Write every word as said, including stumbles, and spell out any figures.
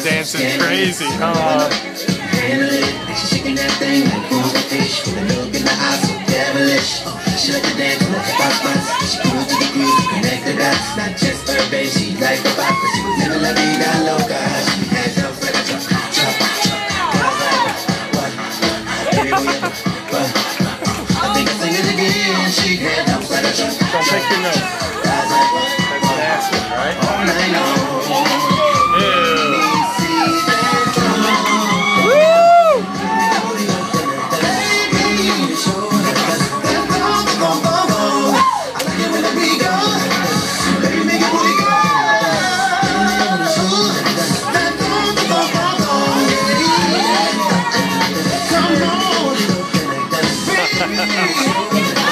dancing crazy. Come on. She's shaking that thing like a fish with a look in the eyes so devilish. She like to dance on the hip hop spots. She grew to the groove to connect the dots. Not just her bass, she like the pop, but she was living la vida loca. She had jumps like a chop, chop, chop. What? What? I think I sing it again. She had jumps like a chop. Don't take your notes. That's dancing, right? All night long. Come on.